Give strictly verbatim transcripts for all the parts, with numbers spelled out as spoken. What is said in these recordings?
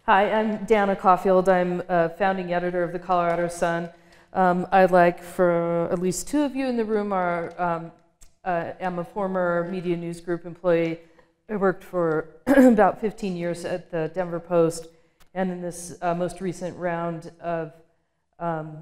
Hi, I'm Dana Caulfield. I'm a founding editor of the Colorado Sun. Um, I'd like for at least two of you in the room are, um, uh, I'm a former Media News Group employee. I worked for about fifteen years at the Denver Post, and in this uh, most recent round of um,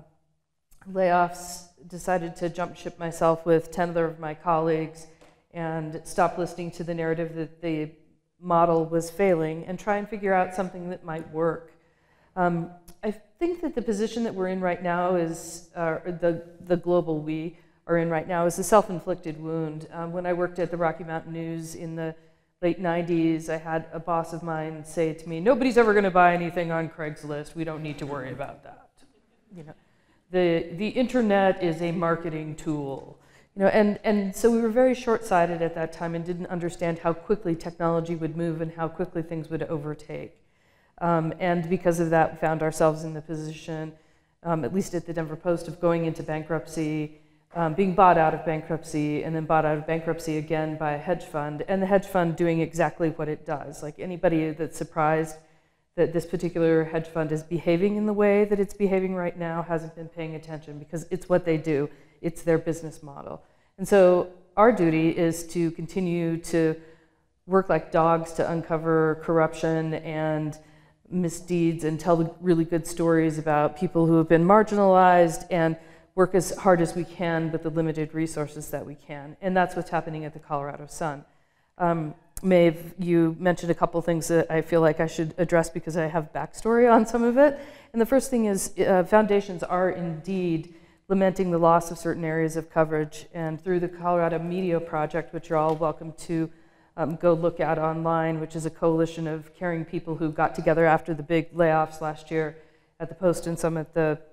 layoffs, decided to jump ship myself with ten other of my colleagues and stop listening to the narrative that the model was failing and try and figure out something that might work. Um, I think that the position that we're in right now is, uh, the, the global we are in right now is a self-inflicted wound. Um, when I worked at the Rocky Mountain News in the late nineties, I had a boss of mine say to me, nobody's ever gonna buy anything on Craigslist, we don't need to worry about that. You know, the, the internet is a marketing tool. You know, and, and so we were very short-sighted at that time and didn't understand how quickly technology would move and how quickly things would overtake. Um, and because of that, found ourselves in the position, um, at least at the Denver Post, of going into bankruptcy, um, being bought out of bankruptcy, and then bought out of bankruptcy again by a hedge fund, and the hedge fund doing exactly what it does. Like anybody that's surprised that this particular hedge fund is behaving in the way that it's behaving right now hasn't been paying attention, because it's what they do. It's their business model. And so our duty is to continue to work like dogs to uncover corruption and misdeeds and tell really good stories about people who have been marginalized and work as hard as we can with the limited resources that we can. And that's what's happening at the Colorado Sun. Um, Maeve, you mentioned a couple things that I feel like I should address because I have backstory on some of it. And the first thing is uh, foundations are indeed lamenting the loss of certain areas of coverage, and through the Colorado Media Project, which you're all welcome to um, go look at online, which is a coalition of caring people who got together after the big layoffs last year at the Post and some at the,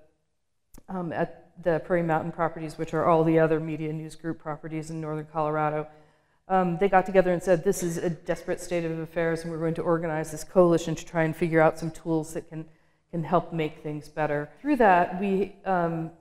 um, at the Prairie Mountain properties, which are all the other Media News Group properties in northern Colorado. Um, they got together and said, this is a desperate state of affairs, and we're going to organize this coalition to try and figure out some tools that can, can help make things better. Through that, we um,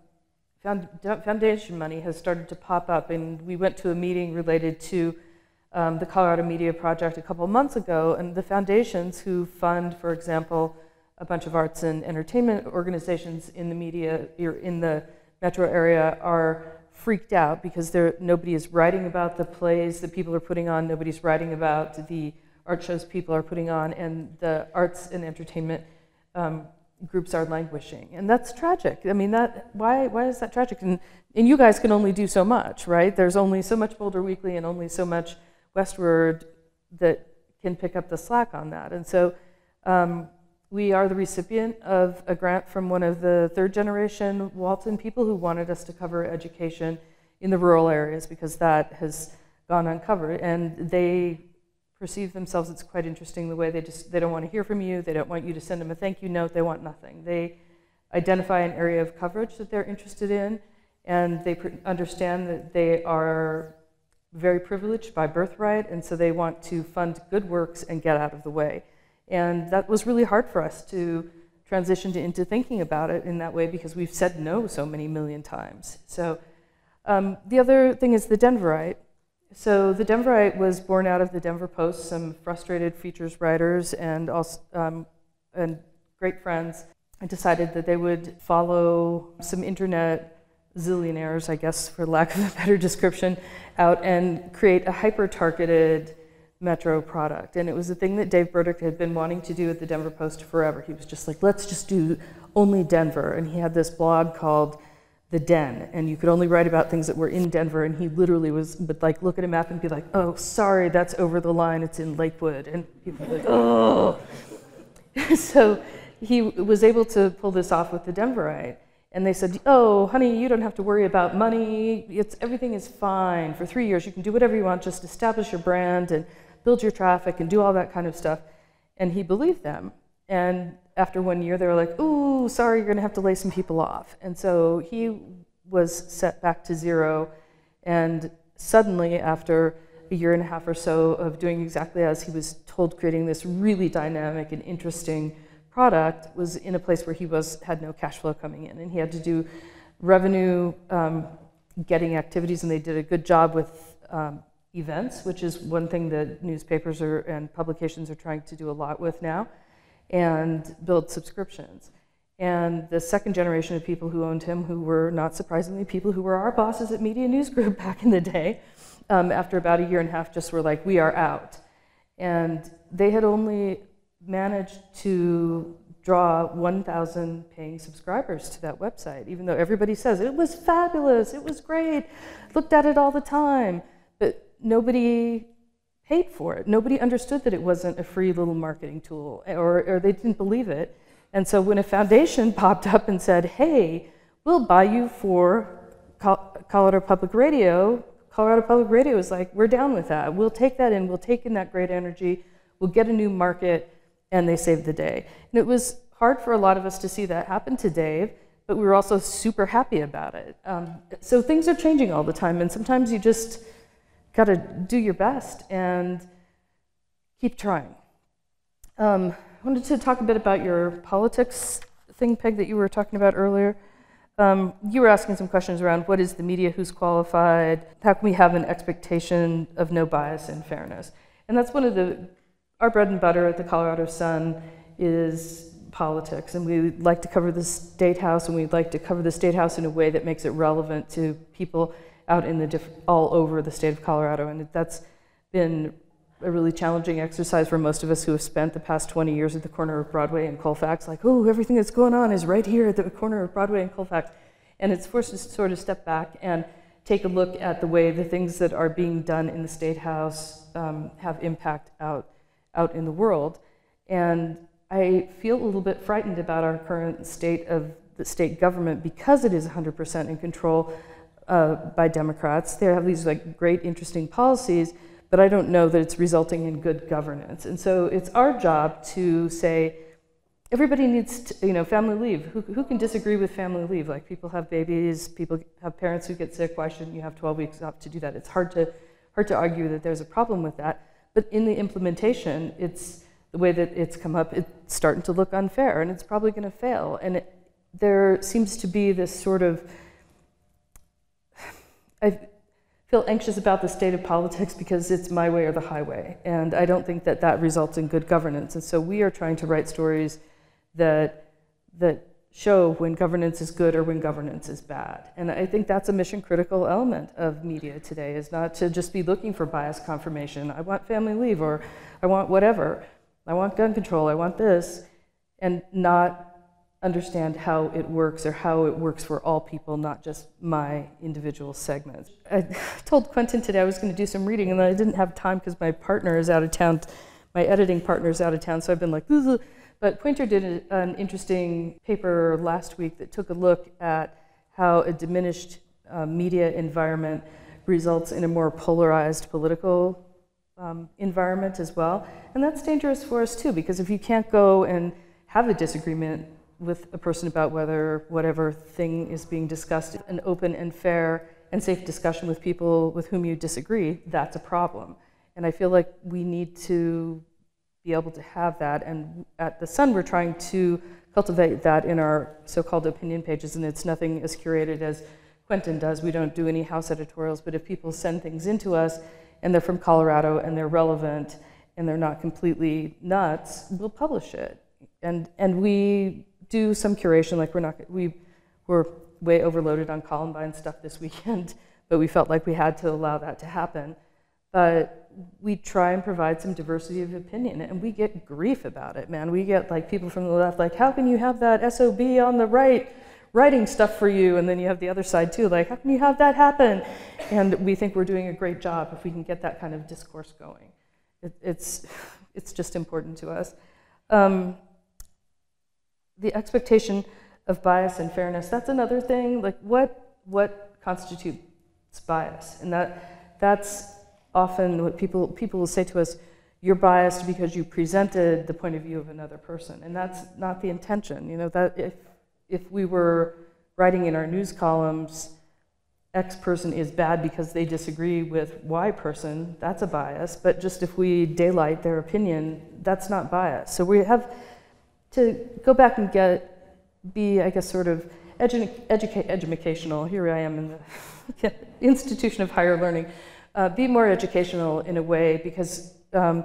foundation money has started to pop up, and we went to a meeting related to um, the Colorado Media Project a couple months ago, and the foundations who fund, for example, a bunch of arts and entertainment organizations in the media, in the metro area, are freaked out because nobody is writing about the plays that people are putting on, nobody's writing about the art shows people are putting on, and the arts and entertainment um, groups are languishing, and that's tragic. I mean, that why why is that tragic? And and you guys can only do so much, right? There's only so much Boulder Weekly and only so much Westword that can pick up the slack on that. And so um, we are the recipient of a grant from one of the third generation Walton people who wanted us to cover education in the rural areas because that has gone uncovered, and they perceive themselves, it's quite interesting the way they just, they don't want to hear from you, they don't want you to send them a thank you note, they want nothing. They identify an area of coverage that they're interested in, and they understand that they are very privileged by birthright, and so they want to fund good works and get out of the way. And that was really hard for us to transition to, into thinking about it in that way because we've said no so many million times. So um, the other thing is the Denverite. So the Denverite was born out of the Denver Post, some frustrated features writers and, also, um, and great friends decided that they would follow some internet zillionaires, I guess for lack of a better description, out and create a hyper-targeted metro product. And it was a thing that Dave Burdick had been wanting to do at the Denver Post forever. He was just like, let's just do only Denver. And he had this blog called The Den, and you could only write about things that were in Denver, and he literally was, would like look at a map and be like, oh, sorry, that's over the line, it's in Lakewood, and people were like, oh. So he was able to pull this off with the Denverite, and they said, oh, honey, you don't have to worry about money, it's, everything is fine. For three years, you can do whatever you want, just establish your brand and build your traffic and do all that kind of stuff. And he believed them. And after one year, they were like, ooh, sorry, you're going to have to lay some people off. And so he was set back to zero. And suddenly, after a year and a half or so of doing exactly as he was told, creating this really dynamic and interesting product, was in a place where he was had no cash flow coming in. And he had to do revenue um, getting activities, and they did a good job with um, events, which is one thing that newspapers are, and publications are trying to do a lot with now. and build subscriptions. And the second generation of people who owned him, who were not surprisingly people who were our bosses at Media News Group back in the day, um, after about a year and a half just were like, we are out. And they had only managed to draw one thousand paying subscribers to that website, even though everybody says, it was fabulous, it was great, looked at it all the time. But nobody paid for it. Nobody understood that it wasn't a free little marketing tool, or, or they didn't believe it. And so when a foundation popped up and said, hey, we'll buy you for Colorado Public Radio, Colorado Public Radio was like, we're down with that. We'll take that in, we'll take in that great energy, we'll get a new market, and they saved the day. And it was hard for a lot of us to see that happen to Dave, but we were also super happy about it. Um, so things are changing all the time, and sometimes you just gotta do your best and keep trying. Um, I wanted to talk a bit about your politics thing, Peg, that you were talking about earlier. Um, you were asking some questions around what is the media, who's qualified, how can we have an expectation of no bias and fairness? And that's one of the, our bread and butter at the Colorado Sun is politics, and we like to cover the State House, and we'd like to cover the State House in a way that makes it relevant to people out in the diff all over the state of Colorado, and that's been a really challenging exercise for most of us who have spent the past twenty years at the corner of Broadway and Colfax, like, oh, everything that's going on is right here at the corner of Broadway and Colfax. And it's forced us to sort of step back and take a look at the way the things that are being done in the State House um, have impact out, out in the world. And I feel a little bit frightened about our current state of the state government because it is one hundred percent in control uh, by Democrats. They have these like great, interesting policies, but I don't know that it's resulting in good governance. And so it's our job to say, everybody needs to, you know, family leave. Who, who can disagree with family leave? Like, people have babies, people have parents who get sick, why shouldn't you have twelve weeks off to do that? It's hard to, hard to argue that there's a problem with that. But in the implementation, it's the way that it's come up, it's starting to look unfair, and it's probably gonna fail. And it, there seems to be this sort of, I feel anxious about the state of politics because it's my way or the highway, and I don't think that that results in good governance. And so we are trying to write stories that that show when governance is good or when governance is bad. And I think that's a mission critical element of media today, is not to just be looking for bias confirmation. I want family leave, or I want whatever. I want gun control, I want this, and not understand how it works, or how it works for all people, not just my individual segments. I told Quentin today I was going to do some reading, and then I didn't have time because my partner is out of town, my editing partner is out of town, so I've been like, ugh. But Poynter did a, an interesting paper last week that took a look at how a diminished uh, media environment results in a more polarized political um, environment as well. And that's dangerous for us too, because if you can't go and have a disagreement with a person about whether whatever thing is being discussed, an open and fair and safe discussion with people with whom you disagree, that's a problem. And I feel like we need to be able to have that. And at the Sun, we're trying to cultivate that in our so-called opinion pages, and it's nothing as curated as Quentin does. We don't do any house editorials, but if people send things into us and they're from Colorado and they're relevant and they're not completely nuts, we'll publish it. And, and we do some curation, like we're not, we were way overloaded on Columbine stuff this weekend, but we felt like we had to allow that to happen. But we try and provide some diversity of opinion, and we get grief about it, man. We get like people from the left like, how can you have that S O B on the right writing stuff for you? And then you have the other side too, like, how can you have that happen? And we think we're doing a great job if we can get that kind of discourse going. It, it's, it's just important to us. Um, the expectation of bias and fairness, that's another thing. Like, what, what constitutes bias? And that, that's often what people, people will say to us, you're biased because you presented the point of view of another person. And that's not the intention. You know, that if, if we were writing in our news columns, X person is bad because they disagree with Y person, that's a bias. But just if we daylight their opinion, that's not bias. So we have to go back and get, be, I guess, sort of edu educa educational. Here I am in the institution of higher learning. Uh, be more educational in a way, because um,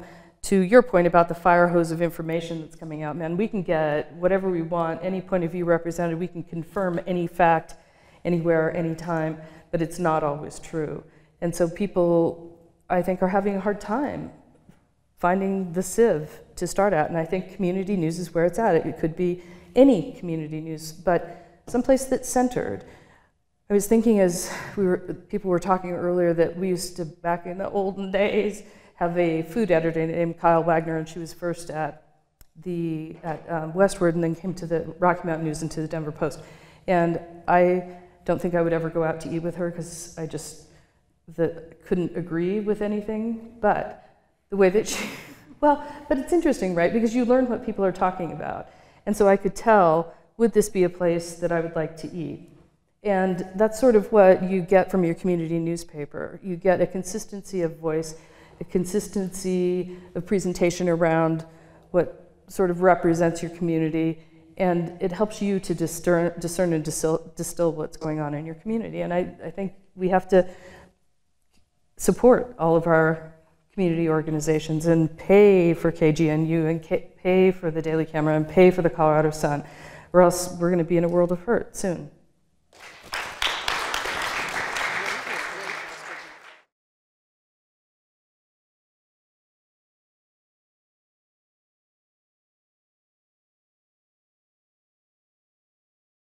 to your point about the fire hose of information that's coming out, man, we can get whatever we want, any point of view represented, we can confirm any fact anywhere, anytime, but it's not always true. And so people, I think, are having a hard time finding the sieve to start at, and I think community news is where it's at. It could be any community news, but someplace that's centered. I was thinking as we were, people were talking earlier that we used to, back in the olden days, have a food editor named Kyle Wagner, and she was first at the at um, Westward and then came to the Rocky Mountain News and to the Denver Post. And I don't think I would ever go out to eat with her because I just the, couldn't agree with anything. But the way that she, well, but it's interesting, right? Because you learn what people are talking about. And so I could tell, would this be a place that I would like to eat? And that's sort of what you get from your community newspaper. You get a consistency of voice, a consistency of presentation around what sort of represents your community, and it helps you to discern, discern and distill, distill what's going on in your community. And I, I think we have to support all of our community organizations and pay for K G N U and pay for the Daily Camera and pay for the Colorado Sun, or else we're going to be in a world of hurt soon.